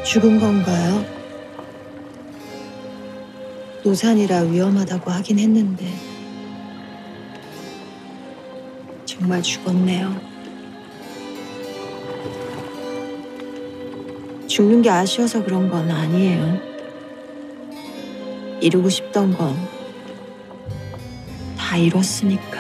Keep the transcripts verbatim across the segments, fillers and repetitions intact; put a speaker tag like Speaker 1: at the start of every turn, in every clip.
Speaker 1: 죽은 건가요? 노산이라 위험하다고 하긴 했는데 정말 죽었네요. 죽는 게 아쉬워서 그런 건 아니에요. 이루고 싶던 건 다 이뤘으니까.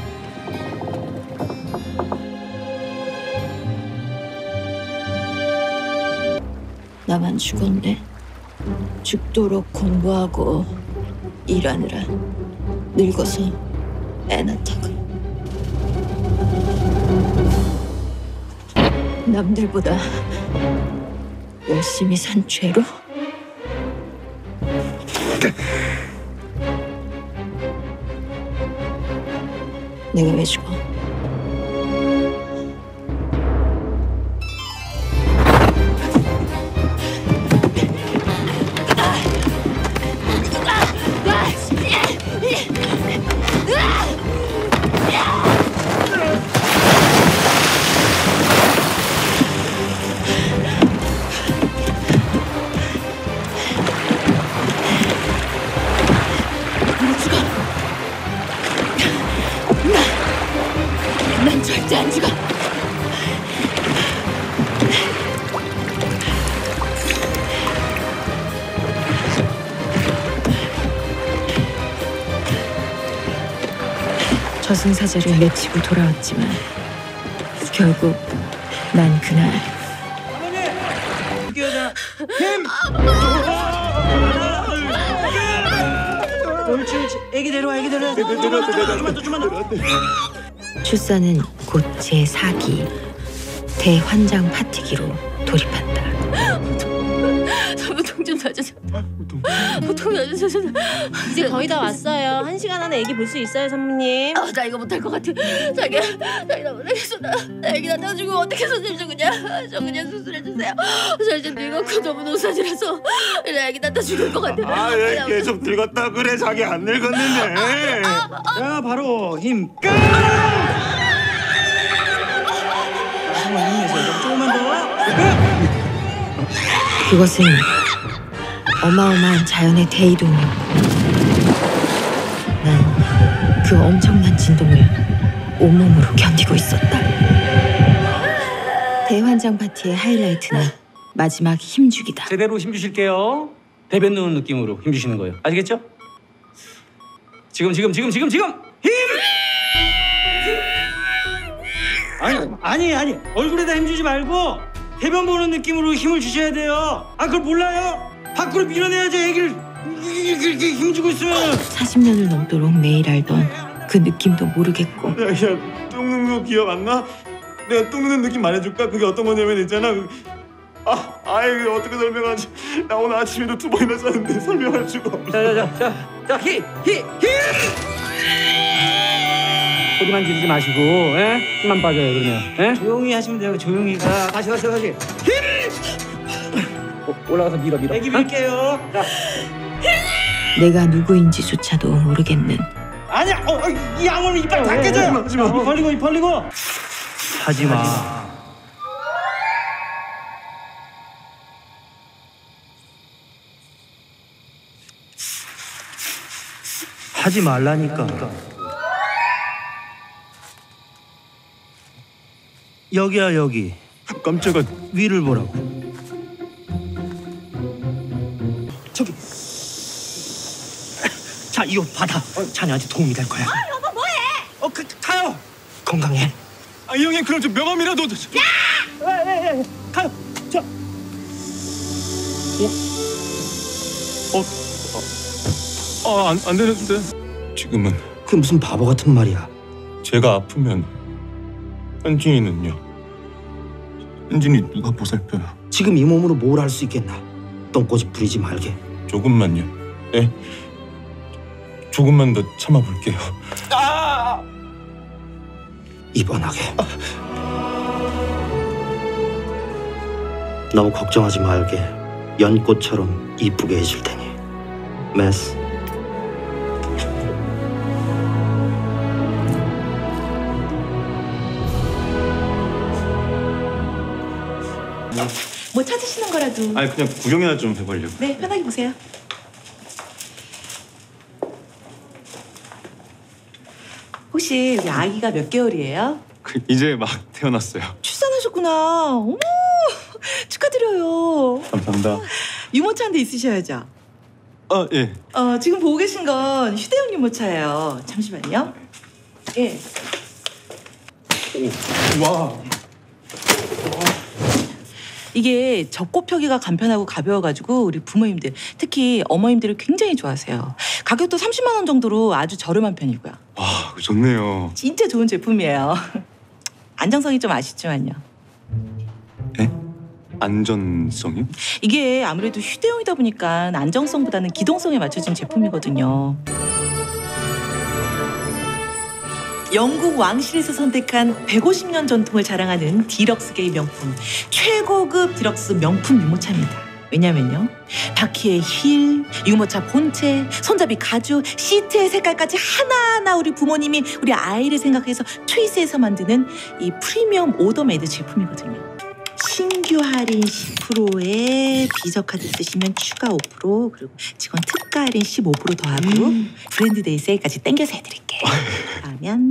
Speaker 1: 나만 죽었네. 죽도록 공부하고 일하느라 늙어서 애 낳다가 남들보다 열심히 산 죄로? 내가 왜 죽어? 난 절대 안 죽어. 저승사자를 내치고 돌아왔지만 결국 난 그날
Speaker 2: 어머니! 여자 힘! 옳지 옳지. 애기 데려와 애기 데려와. 좀만 더 좀만 더.
Speaker 1: 출산은 곧 제사 기 대환장 파티기로 돌입한다.
Speaker 3: 보통 좀 놔주세요. 보통 놔주세요.
Speaker 4: 이제 거의 다 왔어요. 한 시간 안에 애기 볼 수 있어요, 사모님.
Speaker 3: 아, 나 이거 못할 것 같아. 자기야, 자기 나 못하겠어. 나 애기 낳아주고 어떻게 손님 줘 그냥. 저 그냥 수술해주세요. 저 이제 늙었고 너무 노산이라서 나 애기 낳다 죽을 것 같아.
Speaker 5: 아, 왜 계속 늙었다 그래? 자기 안 늙었는데.
Speaker 2: 자, 바로 힘 끝! 정말 힘내세요. 조금만 더.
Speaker 1: 그것은 어마어마한 자연의 대이동이었고 난 그 엄청난 진동을 온몸으로 견디고 있었다. 대환장 파티의 하이라이트는 마지막 힘주기다.
Speaker 6: 제대로 힘주실게요. 대변 넣는 느낌으로 힘주시는 거예요. 아시겠죠? 지금 지금 지금 지금 지금 힘!
Speaker 2: 아니 아니 아니 얼굴에다 힘주지 말고 대변 보는 느낌으로 힘을 주셔야 돼요. 아 그걸 몰라요? 밖으로 밀어내야지 애기를 이렇게 힘주고 있으면.
Speaker 1: 사십 년을 넘도록 매일 알던 그 느낌도 모르겠고
Speaker 5: 야, 야, 똥 누는 거 기억 안 나? 내가 똥 누는 느낌 말해줄까? 그게 어떤 거냐면 있잖아. 아, 아이 어떻게 설명하지? 나 오늘 아침에도 두 번이나 쌌는데 설명할 수가 없어.
Speaker 6: 자자자자자 힘! 힘! 힘! 소리만 지르지 마시고, 예? 힘만 빠져요 그러면. 예?
Speaker 2: 조용히 하시면 돼요. 조용히.
Speaker 6: 자, 다시 다시 다시 힘! 어, 올라가서 밀어 밀어.
Speaker 2: 애기 밀게요. 자.
Speaker 1: 내가 누구인지조차도 모르겠는
Speaker 2: 아니야. 어, 어, 이 악물면 이빨 다 깨져요.
Speaker 5: 하지 마.
Speaker 2: 입 벌리고 입 벌리고. 하지 마. 하지 말라니까. 여기야 여기.
Speaker 5: 깜짝아.
Speaker 2: 위를 보라고. 저기. 자 이거 받아. 자네한테 도움이 될 거야.
Speaker 3: 아, 여보 뭐해?
Speaker 2: 어, 그 타요. 건강해.
Speaker 5: 아, 이 형님 그럼 좀 명함이라도.
Speaker 2: 야! 에에에 가요. 자.
Speaker 5: 어? 어? 아, 안, 안 되는데. 지금은
Speaker 2: 그게 무슨 바보 같은 말이야.
Speaker 5: 제가 아프면 현진이는요? 현진이 누가 보살펴요?
Speaker 2: 지금 이 몸으로 뭘 할 수 있겠나. 똥꼬집 부리지 말게.
Speaker 5: 조금만요. 네? 조금만 더 참아볼게요. 아!
Speaker 2: 입원하게. 아. 너무 걱정하지 말게. 연꽃처럼 이쁘게 해줄 테니. 메스.
Speaker 4: 뭐
Speaker 7: 뭐 찾으시는 거라도.
Speaker 5: 아니 그냥 구경이나 좀 해보려고.
Speaker 7: 네, 편하게 보세요. 혹시 우리 아기가 몇 개월이에요?
Speaker 5: 그, 이제 막 태어났어요.
Speaker 7: 출산하셨구나. 어머, 축하드려요.
Speaker 5: 감사합니다.
Speaker 7: 유모차 한 대 있으셔야죠.
Speaker 5: 아 예.
Speaker 7: 어, 지금 보고 계신 건 휴대용 유모차예요. 잠시만요. 예.
Speaker 5: 오, 와.
Speaker 7: 이게 접고 펴기가 간편하고 가벼워가지고 우리 부모님들, 특히 어머님들이 굉장히 좋아하세요. 가격도 삼십만 원 정도로 아주 저렴한 편이고요.
Speaker 5: 와, 좋네요.
Speaker 7: 진짜 좋은 제품이에요. 안정성이 좀 아쉽지만요.
Speaker 5: 예? 안전성이요?
Speaker 7: 이게 아무래도 휴대용이다 보니까 안정성보다는 기동성에 맞춰진 제품이거든요. 영국 왕실에서 선택한 백오십 년 전통을 자랑하는 디럭스계의 명품, 최고급 디럭스 명품 유모차입니다. 왜냐면요, 바퀴의 휠, 유모차 본체, 손잡이 가죽, 시트의 색깔까지 하나하나 우리 부모님이 우리 아이를 생각해서 초이스해서 만드는 이 프리미엄 오더메이드 제품이거든요. 신규 할인 십 퍼센트에 비저카드 쓰시면 추가 오 퍼센트, 그리고 직원 특가 할인 십오 퍼센트 더하고 음. 브랜드데이 세일까지 땡겨서 해드릴게요. 그러면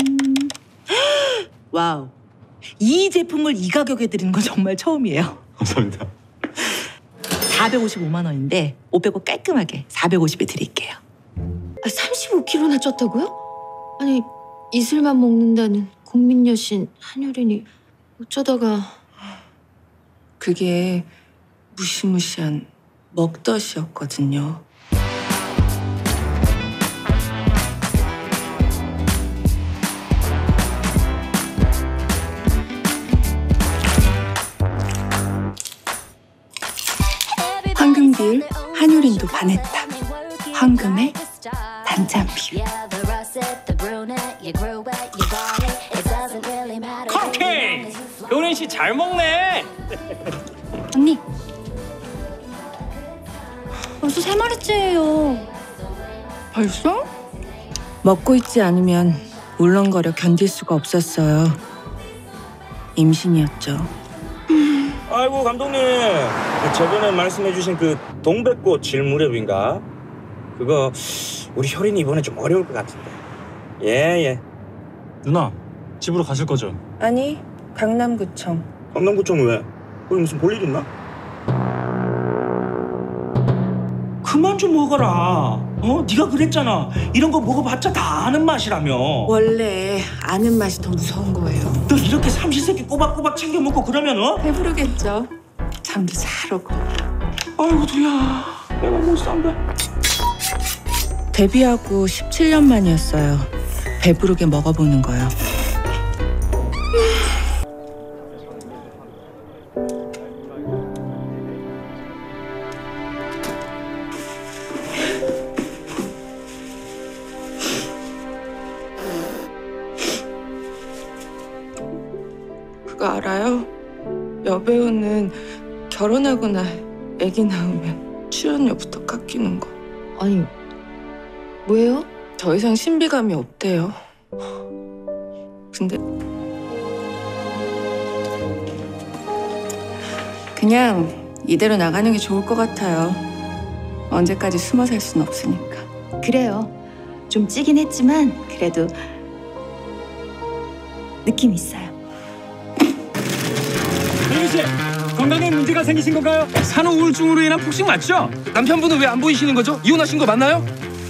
Speaker 7: 와우, 이 제품을 이 가격에 드리는 건 정말 처음이에요.
Speaker 5: 감사합니다.
Speaker 7: 사백오십오만 원인데 오백 원 깔끔하게 사백오십에 드릴게요.
Speaker 3: 아, 삼십오 킬로그램나 쪘다고요? 아니, 이슬만 먹는다는 국민 여신 한효린이 어쩌다가...
Speaker 8: 그게 무시무시한 먹덧이었거든요. 황금비율 한효린도 반했다. 황금의 단짠 비율.
Speaker 6: 오케이! 효린 씨 잘 먹네.
Speaker 3: 언니, 벌써 세 마리째예요.
Speaker 8: 벌써? 먹고 있지 않으면 울렁거려 견딜 수가 없었어요. 임신이었죠.
Speaker 9: 아이고 감독님, 저번에 말씀해주신 그 동백꽃 질 무렵인가? 그거 우리 효린이 이번에 좀 어려울 것 같은데. 예예. 예.
Speaker 2: 누나, 집으로 가실 거죠?
Speaker 8: 아니, 강남구청.
Speaker 9: 강남구청 왜? 거기 무슨 볼일 있나?
Speaker 2: 그만 좀 먹어라. 어? 네가 그랬잖아. 이런 거 먹어봤자 다 아는 맛이라며.
Speaker 8: 원래 아는 맛이 더 무서운 거예요.
Speaker 2: 너 이렇게 삼시세끼 꼬박꼬박 챙겨 먹고 그러면 어?
Speaker 8: 배부르겠죠. 잠도 잘 오고.
Speaker 2: 아이고 두야, 내가 못 산다.
Speaker 8: 데뷔하고 십칠 년 만이었어요. 배부르게 먹어보는 거요. 그거 알아요? 여배우는 결혼하거나 아기 낳으면 출연료부터 깎이는 거.
Speaker 3: 아니, 왜요?
Speaker 8: 더 이상 신비감이 없대요. 근데 그냥 이대로 나가는 게 좋을 것 같아요. 언제까지 숨어 살 순 없으니까.
Speaker 1: 그래요. 좀 찌긴 했지만 그래도 느낌 있어요.
Speaker 6: 효린 씨, 건강에 문제가 생기신 건가요? 산후 우울증으로 인한 폭식 맞죠? 남편분은 왜 안 보이시는 거죠? 이혼하신 거 맞나요?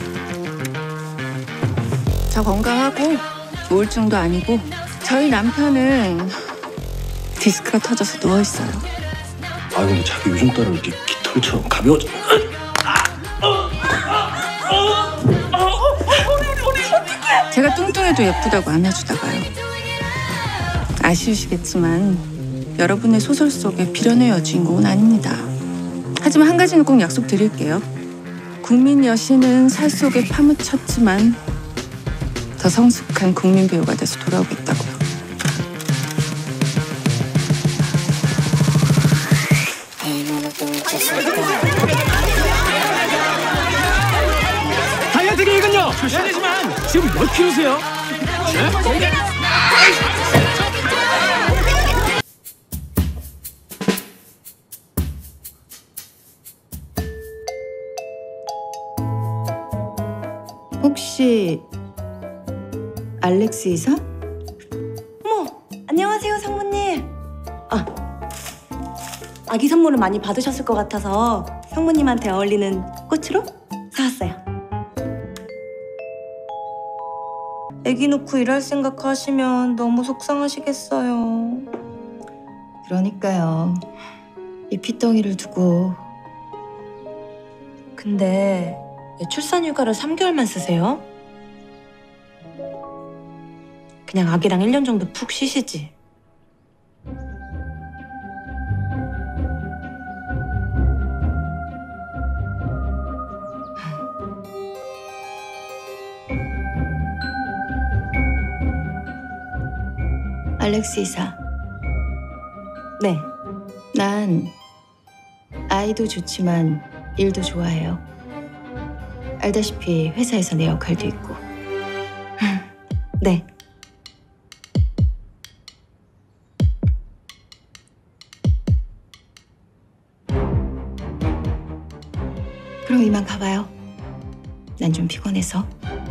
Speaker 8: 저 건강하고 우울증도 아니고 저희 남편은 디스크가 터져서 누워있어요.
Speaker 10: 아 근데 자기 요즘 따라 이렇게 깃털처럼 가벼워져.
Speaker 8: 제가 뚱뚱해도 예쁘다고 안아주다가요. 아쉬우시겠지만 여러분의 소설 속의 비련의 여주인공은 아닙니다. 하지만 한 가지는 꼭 약속드릴게요. 국민 여신은 살 속에 파묻혔지만 더 성숙한 국민 배우가 돼서 돌아오겠다고요.
Speaker 6: 다이어트 계획은요? 실례지만 지금 몇 킬로세요? 네?
Speaker 11: 혹시 알렉스 이사?
Speaker 1: 어머, 안녕하세요, 상무님. 아, 아기 선물을 많이 받으셨을 것 같아서 상무님한테 어울리는 꽃으로 사왔어요. 아기 놓고 일할 생각 하시면 너무 속상하시겠어요.
Speaker 11: 그러니까요. 이 핏덩이를 두고.
Speaker 1: 근데 왜 출산휴가를 삼 개월만 쓰세요? 그냥 아기랑 일 년 정도 푹 쉬시지.
Speaker 11: 알렉스 이사.
Speaker 1: 네.
Speaker 11: 난 아이도 좋지만 일도 좋아해요. 알다시피 회사에서 내 역할도 있고.
Speaker 1: 네.
Speaker 11: 그럼 이만 가봐요. 난 좀 피곤해서.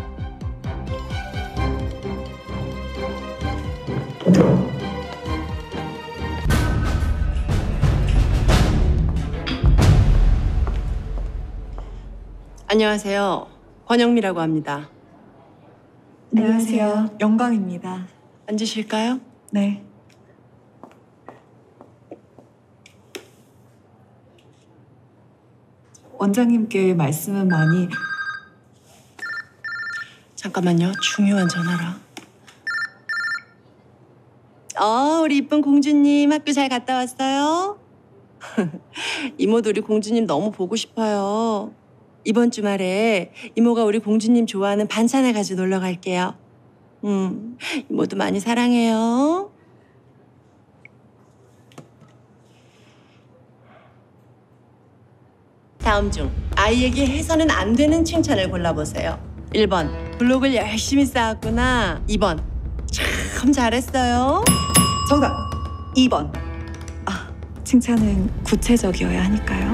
Speaker 12: 안녕하세요. 권영미라고 합니다.
Speaker 13: 안녕하세요. 영광입니다.
Speaker 12: 앉으실까요?
Speaker 13: 네. 원장님께 말씀은 많이...
Speaker 12: 잠깐만요. 중요한 전화라. 어, 우리 이쁜 공주님 학교 잘 갔다 왔어요? 이모도 우리 공주님 너무 보고 싶어요. 이번 주말에 이모가 우리 공주님 좋아하는 반찬을 가지고 놀러 갈게요. 음, 이모도 많이 사랑해요. 다음 중 아이에게 해서는 안 되는 칭찬을 골라보세요. 일 번, 블록을 열심히 쌓았구나. 이 번, 참 잘했어요.
Speaker 13: 정답! 이 번. 아, 칭찬은 구체적이어야 하니까요.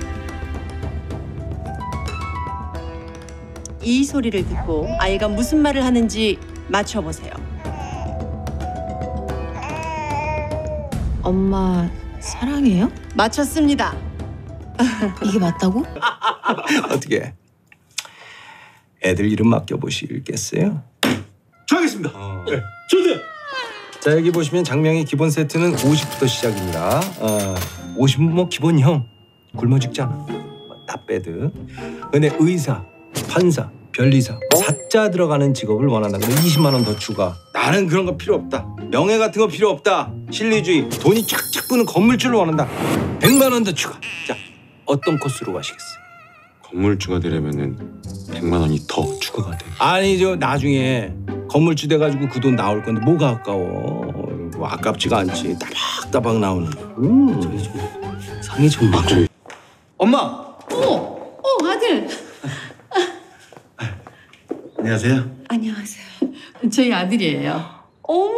Speaker 12: 이 소리를 듣고 아이가 무슨 말을 하는지 맞춰보세요.
Speaker 11: 엄마 사랑해요?
Speaker 12: 맞췄습니다.
Speaker 11: 이게 맞다고?
Speaker 14: 어떻게 애들 이름 맡겨보시겠어요?
Speaker 5: 저 하겠습니다.
Speaker 14: 어.
Speaker 5: 네. 저도요.
Speaker 14: 자, 여기 보시면 장명의 기본 세트는 오십부터 시작입니다. 어, 오십은 뭐 기본형, 굶어 죽잖아. 나빼드. 근데 의사, 판사, 변리사, 사자 들어가는 직업을 원한다. 그러면 이십만 원 더 추가. 나는 그런 거 필요 없다. 명예 같은 거 필요 없다. 실리주의, 돈이 쫙쫙 부는 건물주를 원한다. 백만 원 더 추가. 자, 어떤 코스로 가시겠어요?
Speaker 10: 건물주가 되려면은 백만 원이 더 추가가 돼.
Speaker 14: 아니죠. 나중에 건물주 돼가지고 그 돈 나올 건데 뭐가 아까워. 뭐 아깝지가 않지. 따박따박 나오는. 음. 상이 좀 막.
Speaker 5: 엄마.
Speaker 8: 어, 어 아들.
Speaker 10: 안녕하세요.
Speaker 8: 안녕하세요. 저희 아들이에요.
Speaker 12: 어머,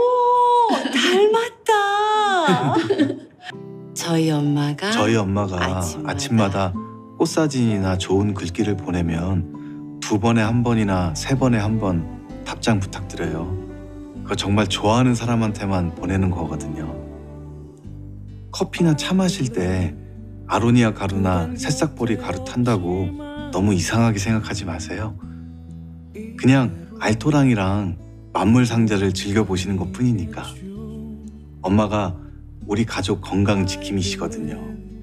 Speaker 12: 닮았다. 저희 엄마가
Speaker 10: 저희 엄마가
Speaker 12: 아침마다,
Speaker 10: 아침마다 꽃사진이나 좋은 글귀를 보내면 두 번에 한 번이나 세 번에 한 번 답장 부탁드려요. 그거 정말 좋아하는 사람한테만 보내는 거거든요. 커피나 차 마실 때 아로니아 가루나 새싹보리 가루 탄다고 너무 이상하게 생각하지 마세요. 그냥 알토랑이랑 만물 상자를 즐겨보시는 것 뿐이니까. 엄마가 우리 가족 건강 지킴이시거든요.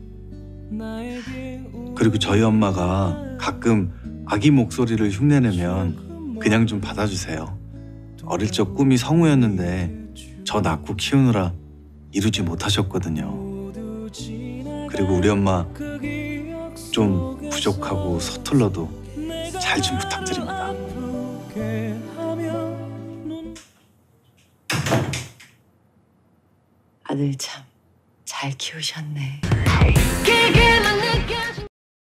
Speaker 10: 그리고 저희 엄마가 가끔 아기 목소리를 흉내내면 그냥 좀 받아주세요. 어릴 적 꿈이 성우였는데 저 낳고 키우느라 이루지 못하셨거든요. 그리고 우리 엄마 좀 부족하고 서툴러도 잘 좀 부탁드립니다.
Speaker 12: 아들 참 잘 키우셨네.